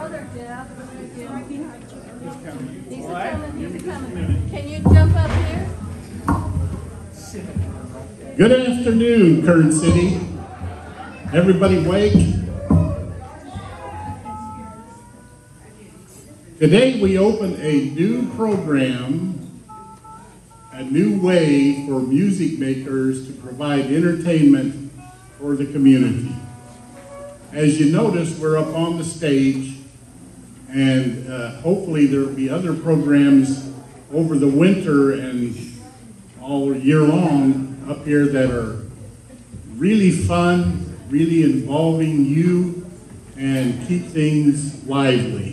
there, Jeff. He's coming. Can you jump up here? Good afternoon, Kern City. Everybody wake? Today we open a new program, a new way for music makers to provide entertainment for the community. As you notice, we're up on the stage, and hopefully there will be other programs over the winter and all year long up here that are really fun, really involving you, and keep things lively.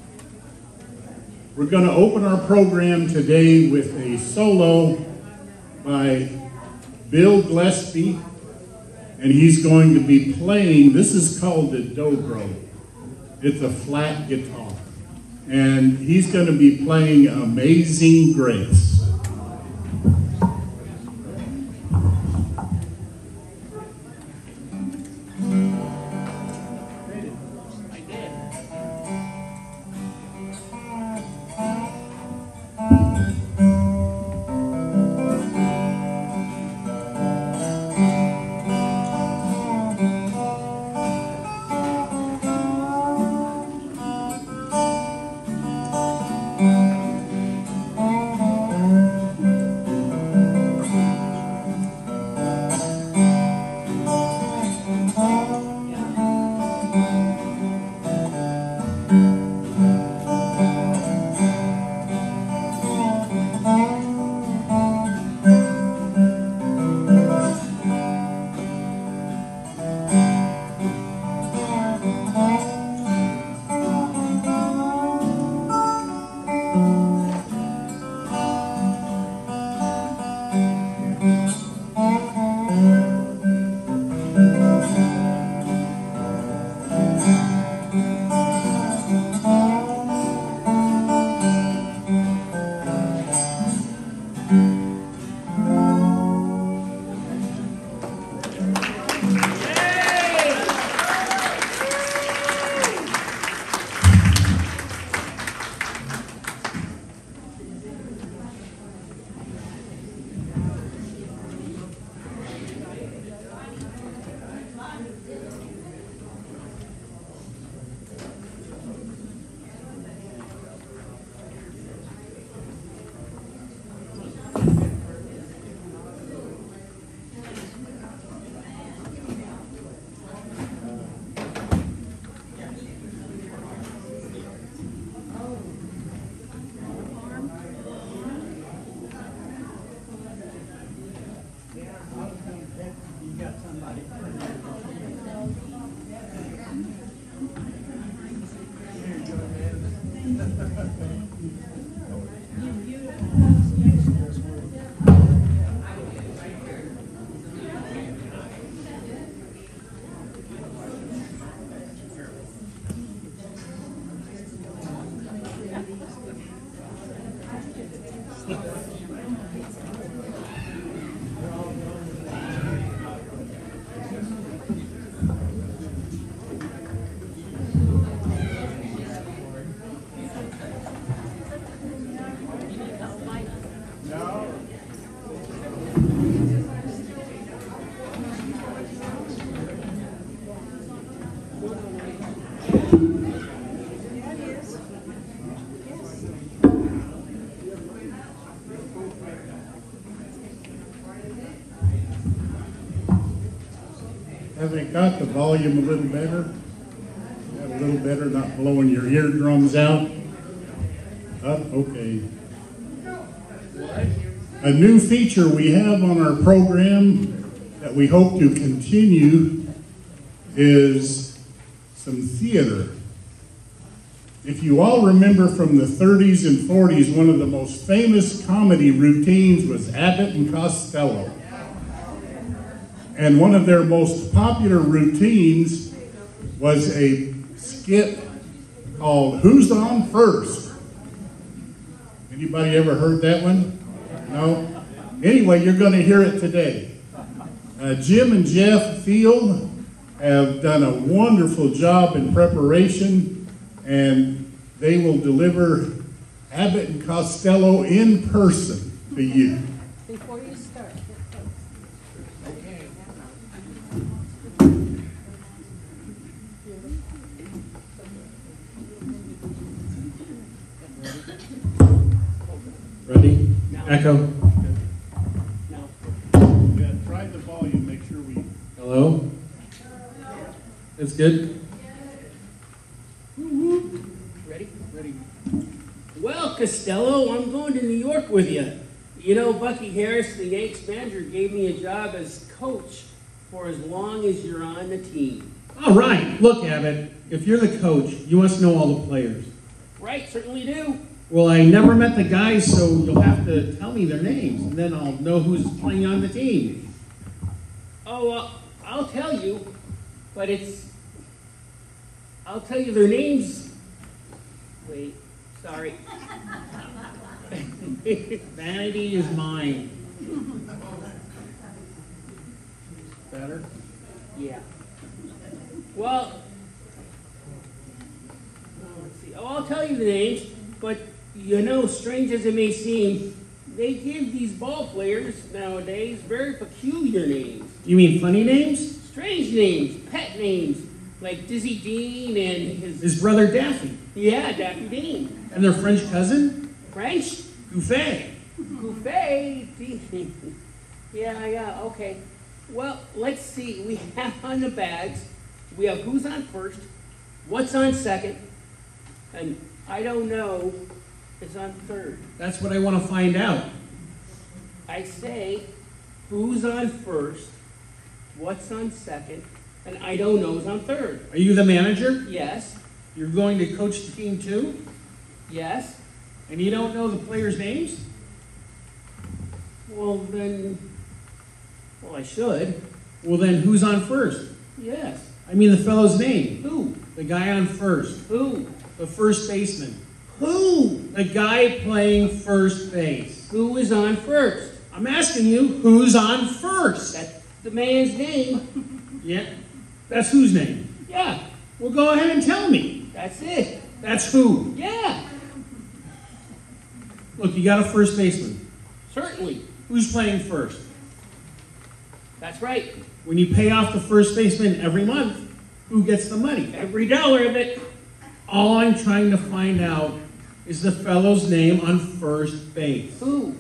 We're going to open our program today with a solo by Bill Gillespie, and he's going to be playing, this is called the dobro. It's a flat guitar, and he's going to be playing Amazing Grace. Have they got the volume a little better? A little better, not blowing your eardrums out? Okay. A new feature we have on our program that we hope to continue is some theater. If you all remember from the 30s and 40s, one of the most famous comedy routines was Abbott and Costello. And one of their most popular routines was a skit called Who's On First? Anybody ever heard that one? No? Anyway, you're going to hear it today. Jim and Jeff Field have done a wonderful job in preparation, and they will deliver Abbott and Costello in person to you. Before you start, get close. Ready? Echo. Yeah, try the volume, make sure we... Hello? That's good? Ready? Ready. Well, Costello, I'm going to New York with you. You know, Bucky Harris, the Yanks manager, gave me a job as coach for as long as you're on the team. All right. Look, Abbott, if you're the coach, you must know all the players. Right, certainly do. Well, I never met the guys, so you'll have to tell me their names, and then I'll know who's playing on the team. Oh, I'll tell you, but I'll tell you their names. Wait, sorry. Vanity is mine. Better? Yeah. Well, let's see. Oh, I'll tell you the names, but you know, strange as it may seem, they give these ball players nowadays very peculiar names. You mean funny names? Strange names, pet names, like Dizzy Dean and His brother Daffy. yeah, Daffy Dean. And their French cousin? French? Gouffet. Buffet. Yeah, okay. Well, let's see. We have on the bags, we have who's on first, what's on second, and I don't know is on third. That's what I want to find out. I say who's on first, what's on second, and I don't know is on third. Are you the manager? Yes, You're going to coach the team too? yes. And you don't know the players' names? Well, then, well, I should. Well, then who's on first? Yes. I mean the fellow's name. Who? The guy on first. Who? The first baseman. Who? The guy playing first base. Who is on first? I'm asking you, who's on first? That's the man's name. Yeah, that's whose name? Yeah, Well, go ahead and tell me. that's it. That's who. Yeah, Look, you got a first baseman. certainly. Who's playing first? That's right. When you pay off the first baseman every month, who gets the money? Every dollar of it. All I'm trying to find out is the fellow's name on first base. Who?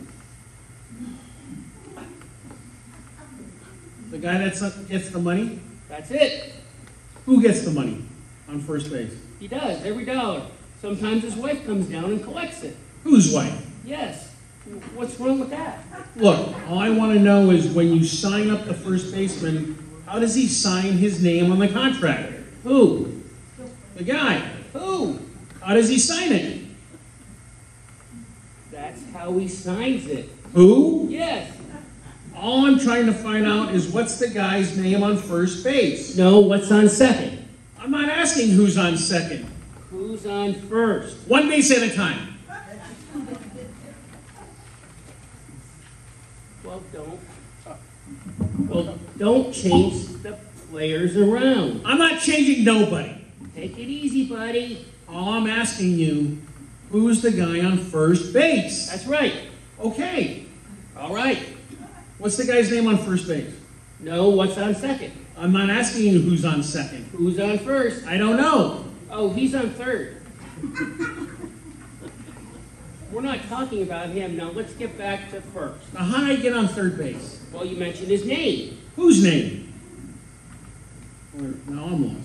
The guy that gets the money? That's it. Who gets the money on first base? He does, every dollar. Sometimes his wife comes down and collects it. Whose wife? Yes. What's wrong with that? Look, all I want to know is when you sign up the first baseman, how does he sign his name on the contract? Who? The guy. Who? How does he sign it? That's how he signs it. Who? Yes. All I'm trying to find out is what's the guy's name on first base. No, what's on second? I'm not asking who's on second. Who's on first? One base at a time. Well, don't change the players around. I'm not changing nobody. Take it easy, buddy. All I'm asking you, who's the guy on first base? That's right. Okay. All right. What's the guy's name on first base? No, what's on second? I'm not asking you who's on second. Who's on first? I don't know. Oh, he's on third. We're not talking about him. Now, let's get back to first. Now, how did I get on third base? Well, you mentioned his name. Whose name? Now I'm lost.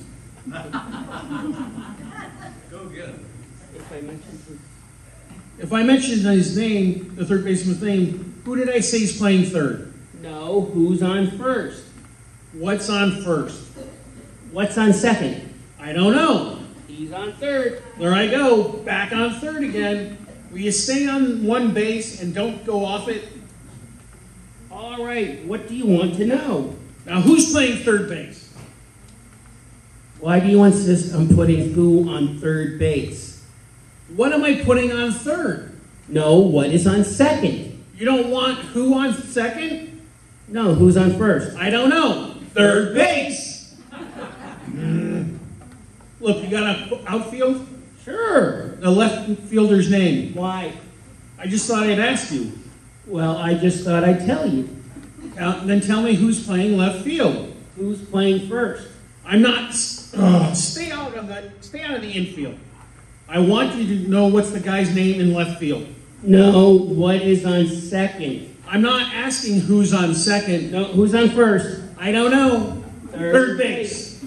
Go get it. If I mentioned his... If I mentioned his name, the third baseman's name, who did I say is playing third? No, who's on first? What's on first? What's on second? I don't know. He's on third. There I go, back on third again. Will you stay on one base and don't go off it? All right, what do you want to know? Now, who's playing third base? Why do you insist on putting who on third base? What am I putting on third? No, what is on second? You don't want who on second? No, who's on first? I don't know. Third base. Look, you got an outfield? Sure. The left fielder's name. Why? I just thought I'd ask you. Well, I just thought I'd tell you. Then tell me who's playing left field. Who's playing first? I'm not. Stay out of the infield. I want you to know what's the guy's name in left field. No, what is on second? I'm not asking who's on second. No, who's on first? I don't know. Third base.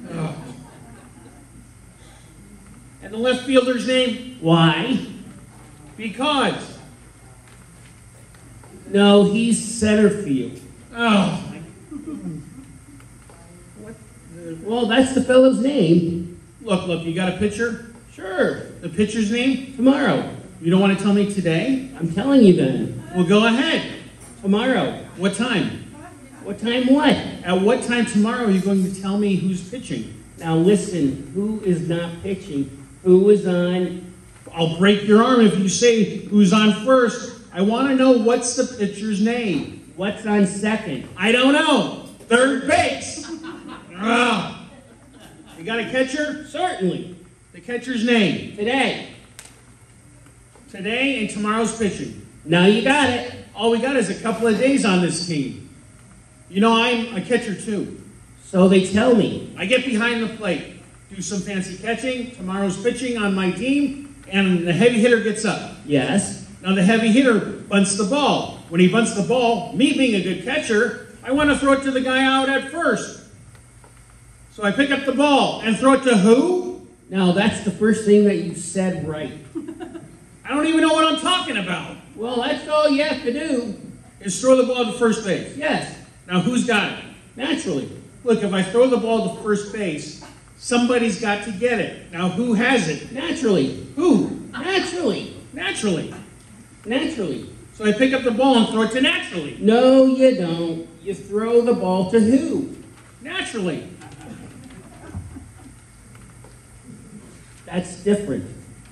And the left fielder's name? Why? Because. No, he's center field. Oh. Well, that's the fellow's name. Look, you got a pitcher? Sure. The pitcher's name? Tomorrow. You don't want to tell me today? I'm telling you then. Well, go ahead. Tomorrow. What time? What time what? At what time tomorrow are you going to tell me who's pitching? Now listen, who is not pitching? Who is on? I'll break your arm if you say who's on first. I want to know what's the pitcher's name. What's on second? I don't know. Third base. Ah. You got a catcher? Certainly. The catcher's name. Today. Today and tomorrow's pitching. Now you got it. All we got is a couple of days on this team. You know, I'm a catcher too. So they tell me. I get behind the plate, do some fancy catching. Tomorrow's pitching on my team, and the heavy hitter gets up. Yes. Now the heavy hitter bunts the ball. When he bunts the ball, me being a good catcher, I want to throw it to the guy out at first. So I pick up the ball and throw it to who? Now that's the first thing that you said right. I don't even know what I'm talking about. Well, that's all you have to do. Is throw the ball to first base. Yes. Now who's got it? Naturally. Look, if I throw the ball to first base, somebody's got to get it. Now who has it? Naturally. Who? Naturally. Naturally. Naturally. So I pick up the ball and throw it to naturally. No, you don't. You throw the ball to who? Naturally. That's different.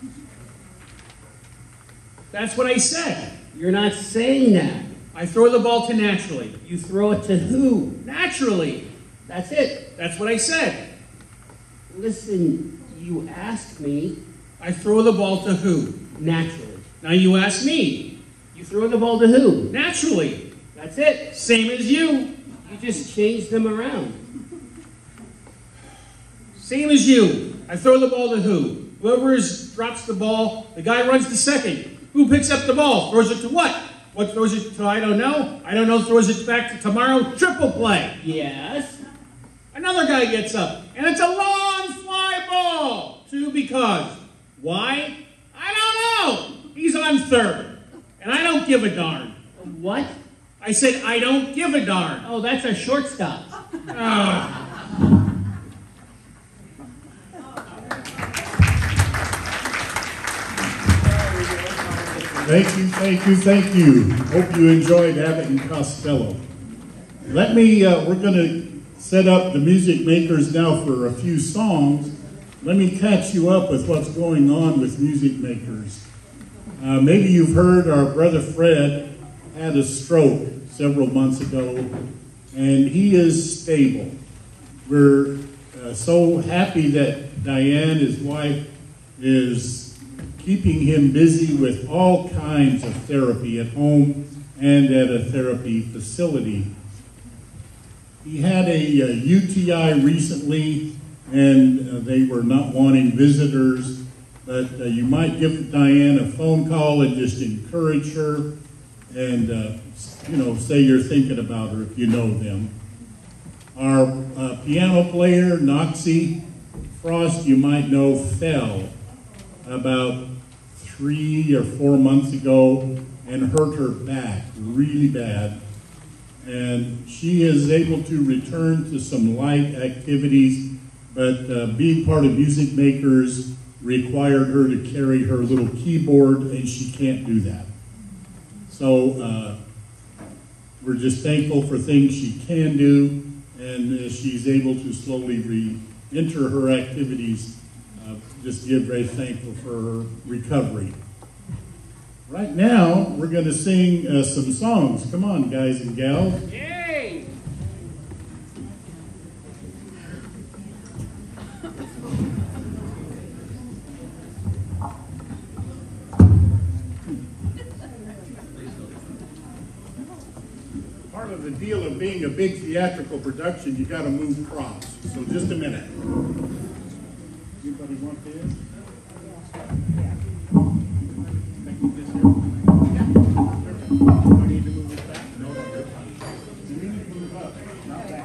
That's what I said. You're not saying that. I throw the ball to naturally. You throw it to who? Naturally. That's it. That's what I said. Listen, you asked me. I throw the ball to who? Naturally. Now you ask me. You throw the ball to who? Naturally. That's it. Same as you. You just changed them around. Same as you. I throw the ball to who? Whoever drops the ball, the guy runs to second. Who picks up the ball? Throws it to what? What throws it to? I don't know. I don't know. Throws it back to tomorrow. Triple play. Yes. Another guy gets up, and it's a long fly ball. Two because. Why? I don't know. He's on third, and I don't give a darn. What? I said I don't give a darn. Oh, that's a shortstop. Ah. Thank you, thank you, thank you. Hope you enjoyed Abbott and Costello. Let me, we're going to set up the music makers now for a few songs. Let me catch you up with what's going on with music makers. Maybe you've heard our brother Fred had a stroke several months ago, and he is stable. We're so happy that Diane, his wife, is keeping him busy with all kinds of therapy at home and at a therapy facility. He had a UTI recently, and they were not wanting visitors, but you might give Diane a phone call and just encourage her and, you know, say you're thinking about her if you know them. Our piano player, Noxie Frost, you might know, fell about 3 or 4 months ago and hurt her back really bad. And she is able to return to some light activities, but being part of Music Makers required her to carry her little keyboard, and she can't do that. So we're just thankful for things she can do, and she's able to slowly re-enter her activities. Just very thankful for her recovery. Right now, we're going to sing some songs. Come on, guys and gals. Yay! Part of the deal of being a big theatrical production, you got to move props. So just a minute. Anybody want this? Do I need to move it back? No, you need to move up, not back.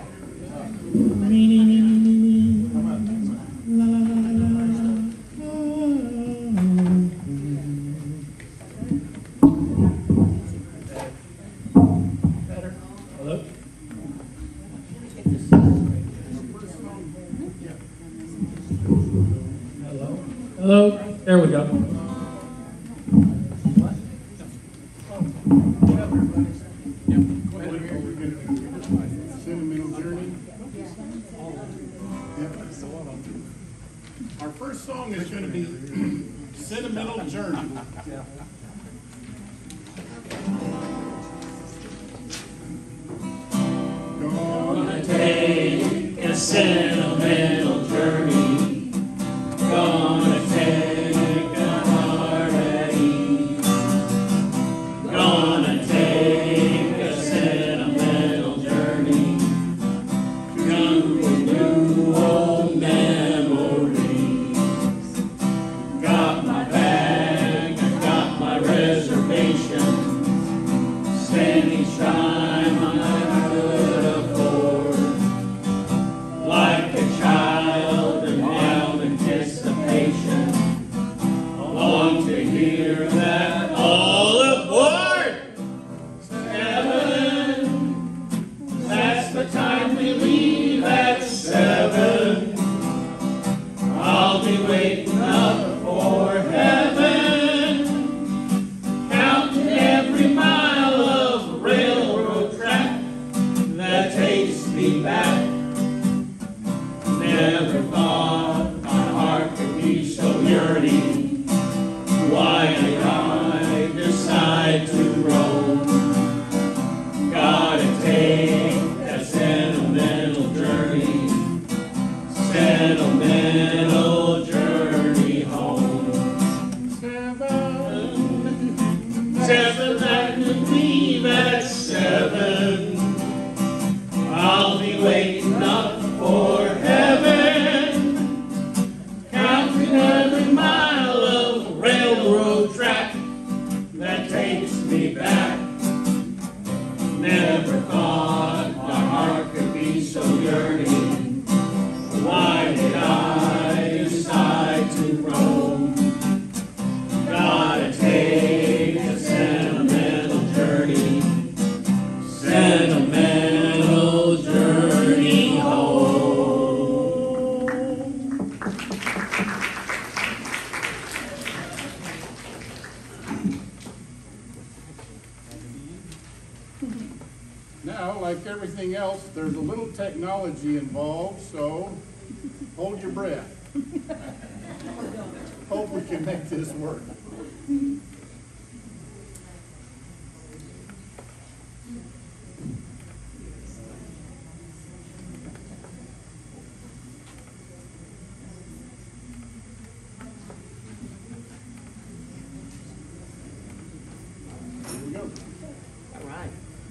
Hello? Hello? Hello? There we go. Sentimental Journey. Our first song is going to be Sentimental Journey. Gonna take a sentimental journey. Gonna take a heart at ease. Gonna take a sentimental journey to renew old memories. Got my bag, I got my reservation. Spend each time I could afford, like a child in wild anticipation. I long to hear that all aboard! Heaven, that's the time we leave at 7. I'll be waiting up for heaven, counting every mile of railroad track that takes me back. Never thought my heart could be so yearning. Why did I decide to roam? Gotta take a sentimental journey, sentimental journey home. 7, I could leave at 7. I'll be waiting up for heaven, counting every mile of railroad track that takes me back. Never thought my heart could be so yearning. Why did I decide to roam? Gotta take a sentimental journey, sentimental journey home. Now, like everything else, there's a little technology involved, so hold your breath. Hope we can make this work. Here we go. All right.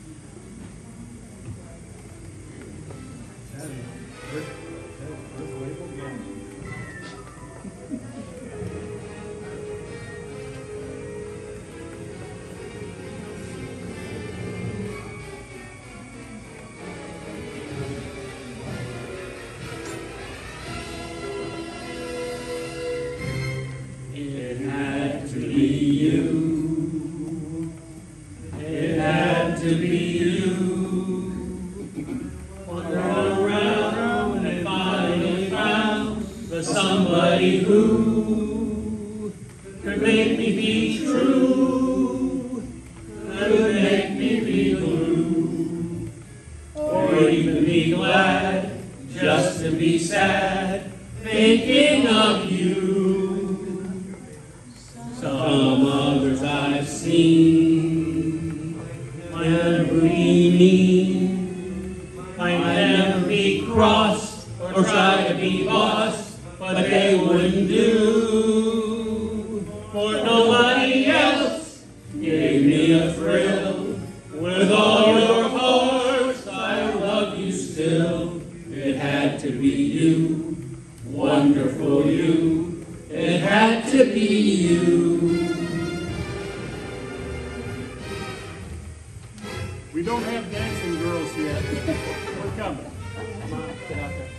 It had to be you. It had to be you. Wonder around and finally found the somebody who could make me be true, could make me be blue, or even be glad just to be sad, thinking of you. Some others I've seen might never be mean, might never be cross or try to be boss, but they wouldn't do. For nobody else gave me a thrill with all your heart. to be you, wonderful you. It had to be you. We don't have dancing girls yet. We're coming. Come on, get out there.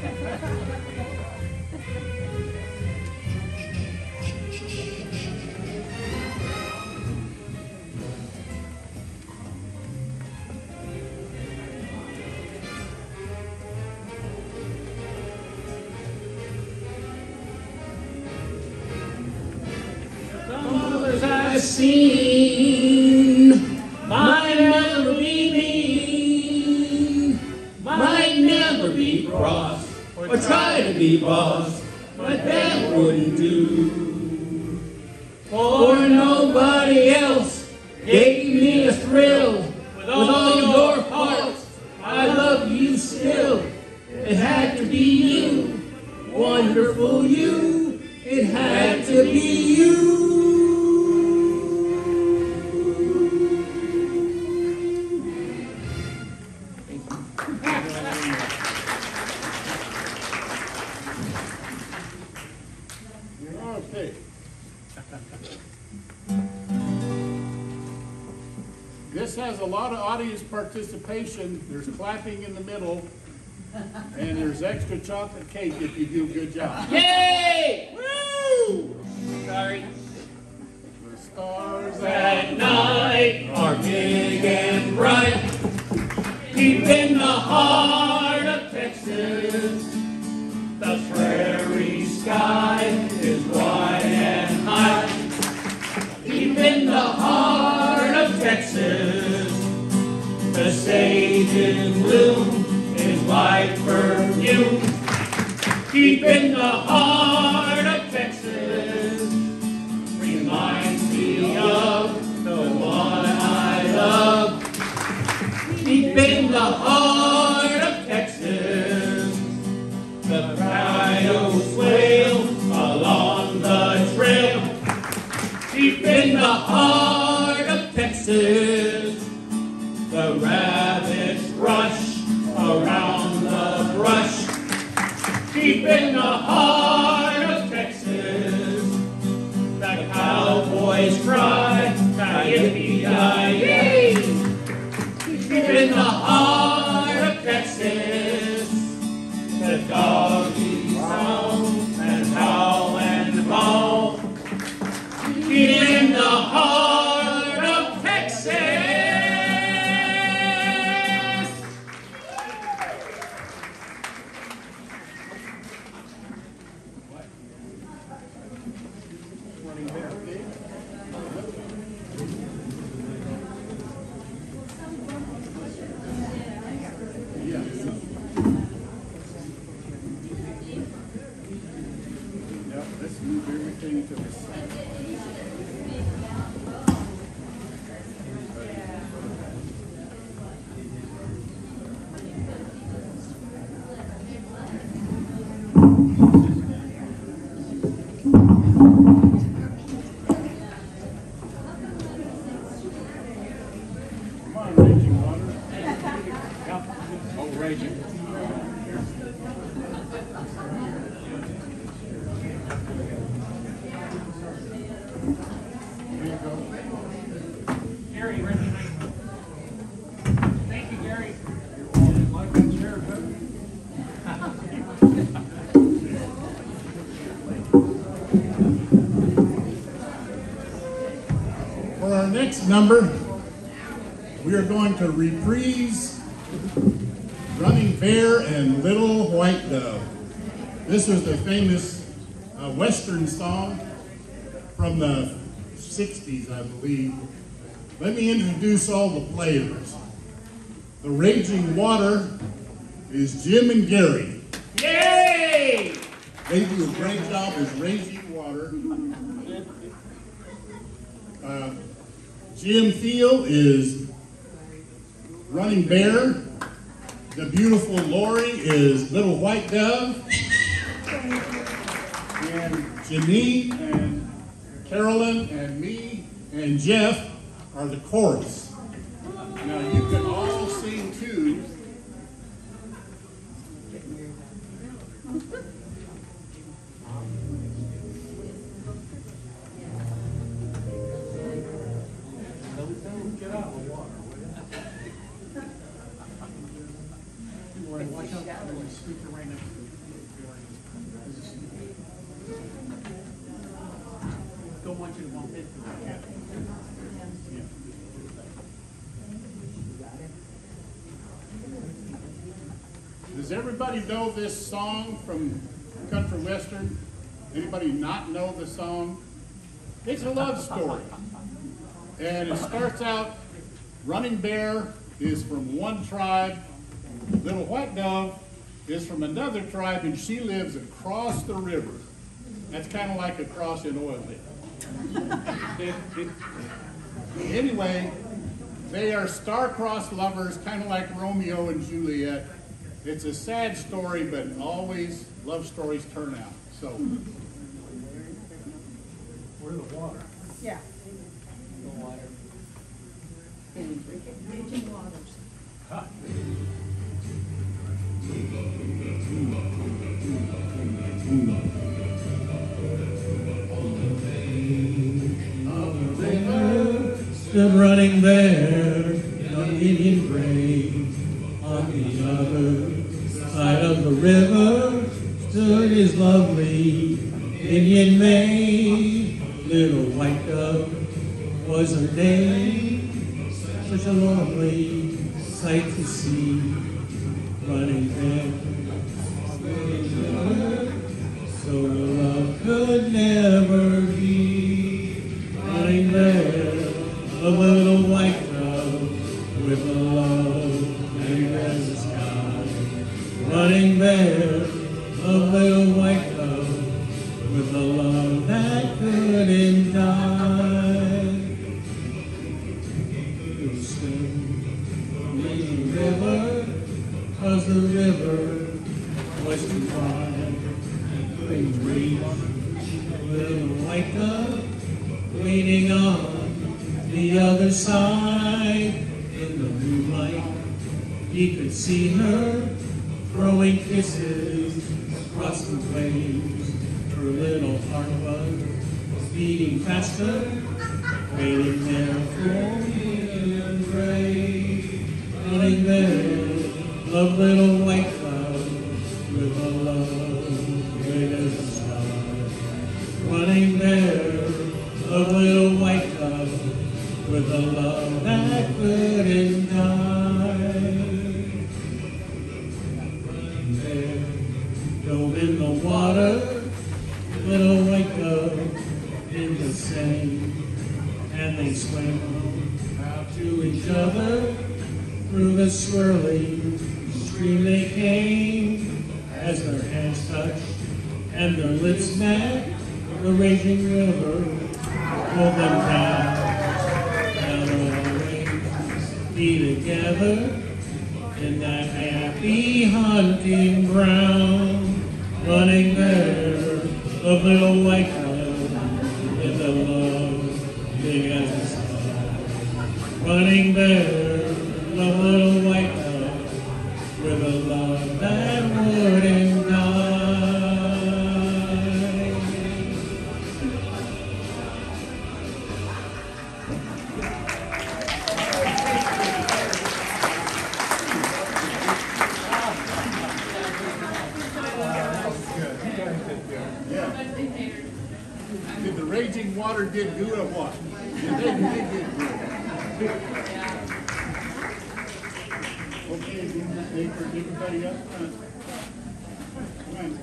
Others I've seen might never be mean, might never be cross, or try to be boss, but that wouldn't do. For nobody else gave me a thrill. With all your parts, I love you still. It had to be you, wonderful you. It had to be you. Okay. This has a lot of audience participation. There's clapping in the middle, and there's extra chocolate cake if you do a good job. Yay! Woo! Sorry. The stars At night are big and bright, deep in the heart of Texas. The prairie sky is wide and high, deep in the heart of Texas. The sage in bloom is white perfume, deep in the heart of Texas. Reminds me of the one I love, deep in the heart of Texas. The coyotes wail along the trail, deep in the heart of Texas. The rabbits rush around the brush, deep in the heart of Texas. The cowboys cry, yippee-ki-yay, deep in the heart of Texas. The doggies howl and howl and bawl, deep in the heart of Texas. Yep, let's move everything to the side. Come on, Raging Water. Oh, raging. Here you go. Gary, ready? Thank you, Gary. Like that chair, buddy? For our next number, we are going to reprise Running Bear and Little White Dove. This was the famous Western song from the 60s, I believe. Let me introduce all the players. The Raging Water is Jim and Gary. Yay! They do a great job as Raging Water. Jim Thiel is Running Bear. The beautiful Lori is Little White Dove. And Janine and Carolyn and me and Jeff are the chorus. Now you can all sing too. speaker right next to it. Don't want you to bump into it. Does everybody know this song from Country Western? Anybody not know the song? It's a love story. And it starts out, Running Bear is from one tribe, Little White Dove is from another tribe, and she lives across the river. That's kind of like across in Oilville. Anyway, they are star-crossed lovers, kind of like Romeo and Juliet. It's a sad story, but always love stories turn out. So, Where's the water? Yeah. Stood running there on Indian grave. On the other side of the river stood his lovely Indian maid. Little White Dove was her name. Such a lovely sight to see. Running there, so love could never be. Running there, a little white dove with a love big as the sky. Running there, a little white dove with a love that couldn't die. It swim in the river, 'cause the river was too far. Couldn't reach a little white dove waiting on the other side. In the moonlight, he could see her throwing kisses across the waves. Her little heart was beating faster, waiting there for him to pray. Running there, a little white cloud with a love great as the sky. Running there, a little white cloud with a love that couldn't die. There, dove in the water, little white dove in the same, and they swam out to each other. Through the swirling stream they came, as their hands touched and their lips met. The raging river pulled them down. Be together in that happy hunting ground. Running there, a little white dove with a love big as the sky. Running there, a little white dove with a love that wouldn't die. did the raging water get good or what? Did they get good? Okay, for everybody up front. Come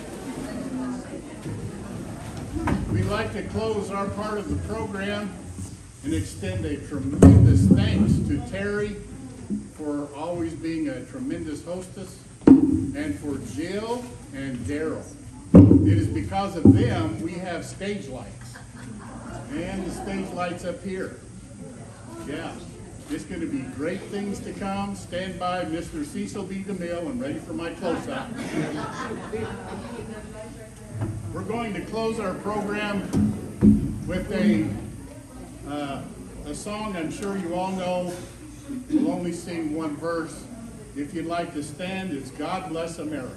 on. We'd like to close our part of the program and extend a tremendous thanks to Terry for always being a tremendous hostess, and for Jill and Daryl. It is because of them we have stage lights, and the stage lights up here. Yeah, it's going to be great things to come. Stand by, Mr. Cecil B. DeMille. I'm ready for my close-up. We're going to close our program with a song I'm sure you all know. We'll only sing one verse. If you'd like to stand, it's God Bless America.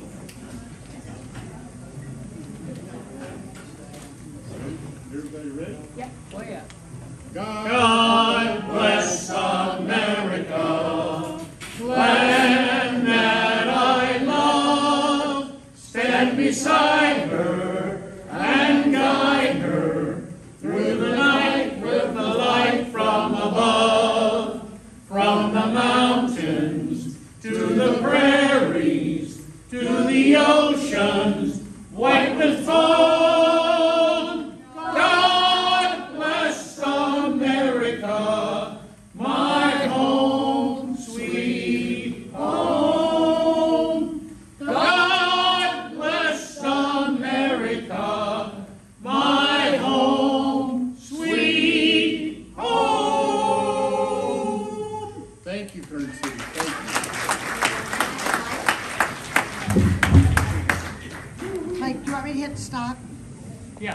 Everybody ready? it. Yeah, oh yeah. God bless America, land that I love. Stand beside her and guide her through the night with the light from above. From the mountains to the prairies to the oceans white with foam. God bless America, my home, sweet home. God bless America, my home, sweet home. Thank you, Kern City. Thank you. Mike, do you want me to hit stop?